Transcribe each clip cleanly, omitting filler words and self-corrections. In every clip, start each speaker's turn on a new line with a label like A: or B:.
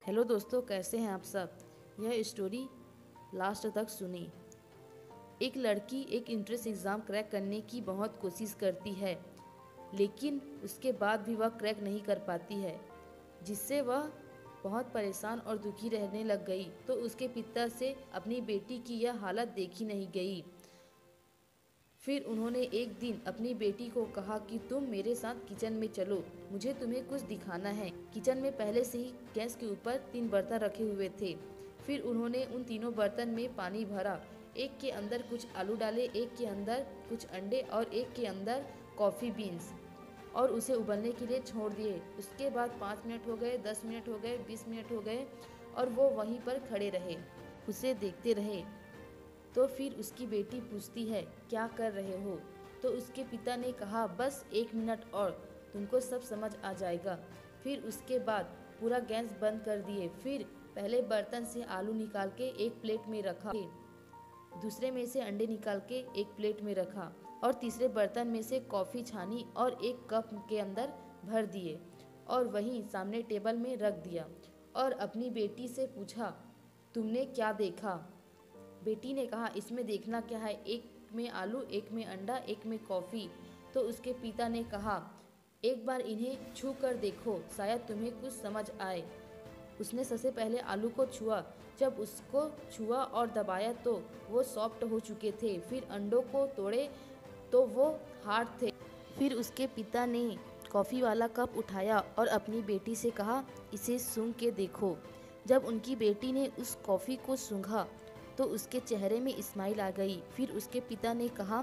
A: Hello दोस्तों, कैसे हैं आप सब। यह स्टोरी लास्ट तक सुनी। एक लड़की एक इंट्रेंस एग्ज़ाम क्रैक करने की बहुत कोशिश करती है, लेकिन उसके बाद भी वह क्रैक नहीं कर पाती है, जिससे वह बहुत परेशान और दुखी रहने लग गई। तो उसके पिता से अपनी बेटी की यह हालत देखी नहीं गई। फिर उन्होंने एक दिन अपनी बेटी को कहा कि तुम मेरे साथ किचन में चलो, मुझे तुम्हें कुछ दिखाना है। किचन में पहले से ही गैस के ऊपर 3 बर्तन रखे हुए थे। फिर उन्होंने उन तीनों बर्तन में पानी भरा। एक के अंदर कुछ आलू डाले, एक के अंदर कुछ अंडे और एक के अंदर कॉफ़ी बीन्स, और उसे उबलने के लिए छोड़ दिए। उसके बाद 5 मिनट हो गए, 10 मिनट हो गए, 20 मिनट हो गए और वो वहीं पर खड़े रहे, उसे देखते रहे। तो फिर उसकी बेटी पूछती है, क्या कर रहे हो। तो उसके पिता ने कहा, बस 1 मिनट और, तुमको सब समझ आ जाएगा। फिर उसके बाद पूरा गैस बंद कर दिए। फिर पहले बर्तन से आलू निकाल के एक प्लेट में रखा, दूसरे में से अंडे निकाल के एक प्लेट में रखा और तीसरे बर्तन में से कॉफ़ी छानी और एक कप के अंदर भर दिए और वहीं सामने टेबल में रख दिया और अपनी बेटी से पूछा, तुमने क्या देखा। बेटी ने कहा, इसमें देखना क्या है, एक में आलू, एक में अंडा, एक में कॉफ़ी। तो उसके पिता ने कहा, एक बार इन्हें छू कर देखो, शायद तुम्हें कुछ समझ आए। उसने सबसे पहले आलू को छुआ। जब उसको छुआ और दबाया तो वो सॉफ्ट हो चुके थे। फिर अंडों को तोड़े तो वो हार्ड थे। फिर उसके पिता ने कॉफ़ी वाला कप उठाया और अपनी बेटी से कहा, इसे सूंघ के देखो। जब उनकी बेटी ने उस कॉफ़ी को सूंघा तो उसके चेहरे में स्माइल आ गई। फिर उसके पिता ने कहा,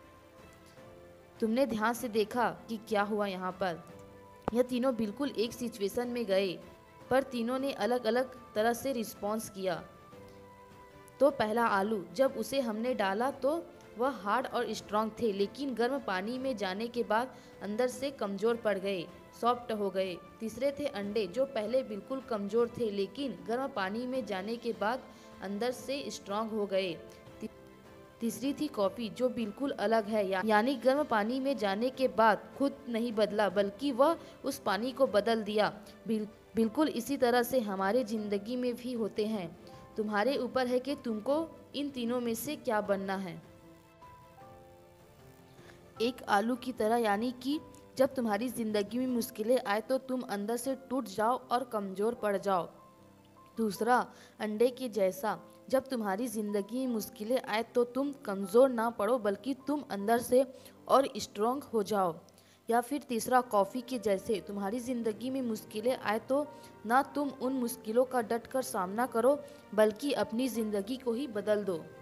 A: तुमने ध्यान से देखा कि क्या हुआ यहाँ पर। यह तीनों बिल्कुल एक सिचुएशन में गए, पर तीनों ने अलग अलग तरह से रिस्पॉन्स किया। तो पहला आलू, जब उसे हमने डाला तो वह हार्ड और स्ट्रांग थे, लेकिन गर्म पानी में जाने के बाद अंदर से कमज़ोर पड़ गए, सॉफ्ट हो गए। तीसरे थे अंडे, जो पहले बिल्कुल कमज़ोर थे, लेकिन गर्म पानी में जाने के बाद अंदर से स्ट्रांग हो गए। तीसरी थी कॉफ़ी, जो बिल्कुल अलग है, यानी गर्म पानी में जाने के बाद खुद नहीं बदला, बल्कि वह उस पानी को बदल दिया। बिल्कुल इसी तरह से हमारे ज़िंदगी में भी होते हैं। तुम्हारे ऊपर है कि तुमको इन तीनों में से क्या बनना है। एक आलू की तरह, यानी कि जब तुम्हारी ज़िंदगी में मुश्किलें आए तो तुम अंदर से टूट जाओ और कमज़ोर पड़ जाओ। दूसरा, अंडे के जैसा, जब तुम्हारी ज़िंदगी में मुश्किलें आए तो तुम कमज़ोर ना पड़ो, बल्कि तुम अंदर से और स्ट्रॉन्ग हो जाओ। या फिर तीसरा, कॉफ़ी के जैसे, तुम्हारी ज़िंदगी में मुश्किलें आए तो ना तुम उन मुश्किलों का डट कर सामना करो, बल्कि अपनी ज़िंदगी को ही बदल दो।